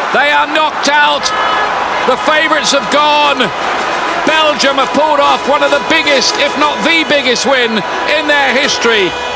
They are knocked out. The favourites have gone. Belgium have pulled off one of the biggest, if not the biggest win in their history.